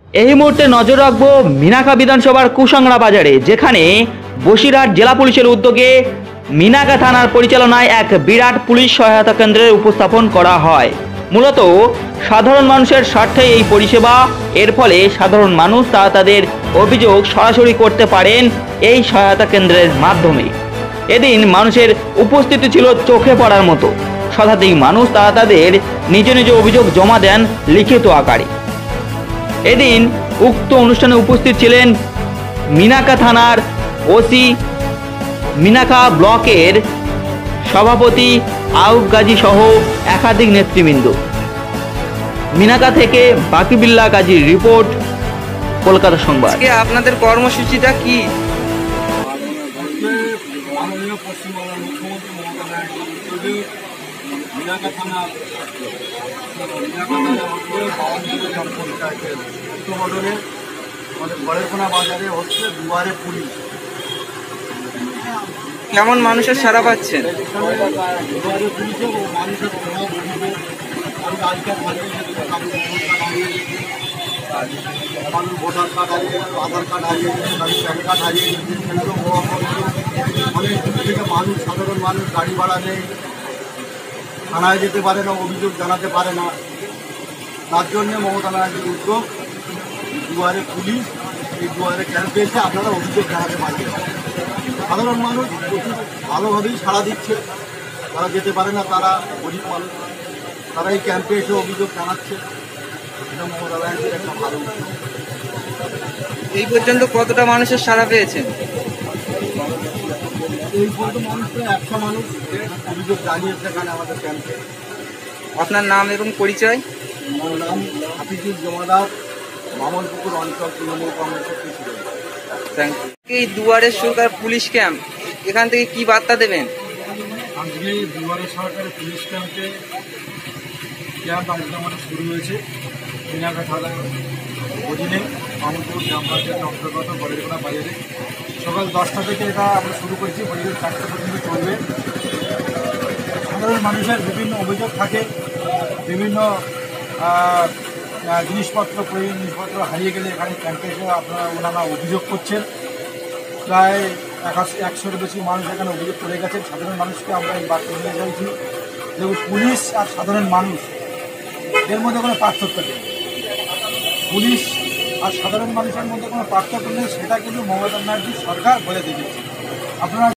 এই মুহূর্তে নজর রাখবো মিনাখা বিধানসভার কুসাংড়া বাজারে, যেখানে বসিরহাট জেলা পুলিশের উদ্যোগে মিনাখা থানার পরিচালনায় এক বিরাট পুলিশ সহায়তা কেন্দ্রের উপস্থাপন করা হয়। মূলত সাধারণ মানুষের স্বার্থে এই পরিষেবা। এর ফলে সাধারণ মানুষ তাদের অভিযোগ সরাসরি করতে পারেন এই সহায়তা কেন্দ্রের মাধ্যমে। এদিন মানুষের উপস্থিতি ছিল চোখে পড়ার মতো। শতাধিক মানুষ তাদের নিজ নিজ অভিযোগ জমা দেন লিখিত আকারে। এদিন উক্ত অনুষ্ঠানে উপস্থিত ছিলেন মিনাখা থানার ওসি, মিনাখা ব্লকের সভাপতি আউফ গাজী সহ একাধিক নেতৃবৃন্দ। মিনাখা থেকে বাকিবিল্লাহ গাজীর রিপোর্ট, কলকাতা সংবাদ। আপনাদের কর্মসূচিটা কি? মাননীয় পশ্চিমবঙ্গের মুখ্যমন্ত্রী মমতা ব্যানার্জি মিনাখা থানা পঞ্চায়েতের বদলে আমাদের গড়েরকোনা বাজারে হচ্ছে দুয়ারে পুলিশ। কেমন মানুষের সাড়া পাচ্ছেন? দুয়ারে পুলিশে মানুষের প্রভাব অভিযোগ আমি আজকে কারোর ভোটার কার্ড হারিয়ে, আধার কার্ড হারিয়ে, কারোর প্যান কার্ড হারিয়ে, অনেক দূর থেকে মানুষ, সাধারণ মানুষ গাড়ি ভাড়া নেই, থানায় যেতে পারে না, অভিযোগ জানাতে পারে না। তার জন্যে মমতা ব্যানার্জির উদ্যোগ দুয়ারে পুলিশ। এই দুয়ারে ক্যাম্পে এসে আপনারা অভিযোগ জানাতে পারবেন। সাধারণ মানুষ প্রচুর ভালোভাবেই সাড়া দিচ্ছে। তারা যেতে পারে না, তারা গরিব মানুষ, তারা এই ক্যাম্পে এসে অভিযোগ জানাচ্ছে। এটা মমতা ব্যানার্জির একটা ভালো উদ্যোগ। এই পর্যন্ত কতটা মানুষের সাড়া পেয়েছেন? এই পর্যন্ত মানুষ প্রায় 100 মানুষ অভিযোগ জানিয়েছে এখানে আমাদের ক্যাম্পে। আপনার নাম এবং পরিচয়? আমার নাম হাফিজুল জমাদার, মামলপুকুর অঞ্চল তৃণমূল কংগ্রেসের প্রেসিডেন্ট। Thank you. এই দুয়ারে সরকার পুলিশ ক্যাম্প, এখান থেকে কি বার্তা দেবেন? আজকে দুয়ারে সরকারের পুলিশ ক্যাম্প আজকে আমাদের শুরু হয়েছে মিনাখা থানার অধীনে মামলপুকুর গ্রাম পঞ্চায়েতের অন্তর্গত গড়েরকোনা বাজারে। সকাল 10টা থেকে এটা আমরা শুরু করেছি, পরিবেশ 4টা পর্যন্ত চলবে। সাধারণ মানুষের বিভিন্ন অভিযোগ থাকে, বিভিন্ন জিনিসপত্র, প্রয়োজনীয় জিনিসপত্র হারিয়ে গেলে এখানে ক্যাম্পে এসে ওনারা অভিযোগ করছেন। প্রায় 100-এর বেশি মানুষ এখানে অভিযোগ করে গেছেন। সাধারণ মানুষকে আমরা এই বার্তা নিয়ে যাচ্ছি, যেমন পুলিশ আর সাধারণ মানুষ এর মধ্যে কোনো পার্থক্য নেই। পুলিশ আর সাধারণ মানুষের মধ্যে কোনো পার্থক্য নেই, সেটা কিন্তু মমতা ব্যানার্জি সরকার বলে দিয়েছে। আপনারা